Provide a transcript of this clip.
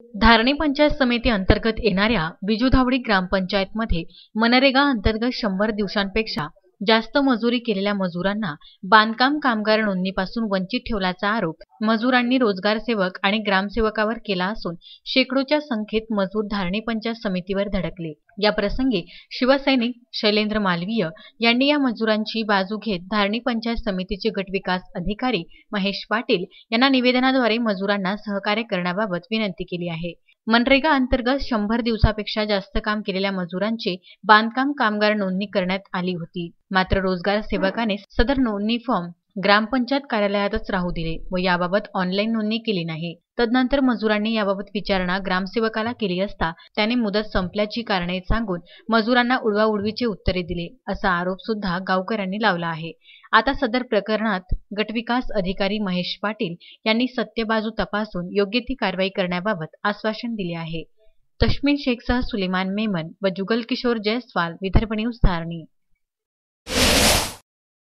धारणी पंचायत समिती अंतर्गत येणाऱ्या बिजुधावडी ग्रामपंचायतमध्ये मनरेगा अंतर्गत 100 दिवसांपेक्षा जास्त मजुरी केलेल्या मजुरांना बांधकाम कामगार नोंदणीपासून वंचित ठेवल्याचा आरोप मजुरांनी रोजगार सेवक आणि ग्रामसेवकावर केला असून शेकडोच्या संख्येत मजूर धारणी पंचायत समितीवर धडकले। या प्रसंगी शिवसैनिक शैलेंद्र मालवीय यांनी या मजुरांची बाजू घेत धारणी पंचायत समितीचे गटविकास अधिकारी महेश पाटील यांना निवेदनाद्वारे मजुरांना सहकार्य करण्याबाबत विनंती केली आहे। मनरेगा अंतर्गत 100 दिवसापेक्षा जास्त काम केलेल्या मजुरांची बांधकाम कामगार नोंदणी करण्यात आली होती। मात्र रोजगार सेवकाने सदर नोंदणी फॉर्म ग्रामपंचायत कार्यालयातच राहू दिले व याबाबत ऑनलाईन नोंदणी केली नाही। तदनंतर मजुरांनी याबाबत विचारणा ग्रामसेवकाला केली असता त्याने मुदत संपल्याची कारणे सांगून मजुरांना उडवाउडवीची उत्तरे दिली असा आरोप सुद्धा गावकऱ्यांनी लावला आहे। आता सदर प्रकरणात गटविकास अधिकारी महेश पाटील यांनी सत्य बाजू तपासून योग्य ती कारवाई करण्याबाबत आश्वासन दिले आहे। तस्मीन शेखसह सुलेमान मेमन व जुगल किशोर जयस्वाल, विदर्भ न्यूज धारणी।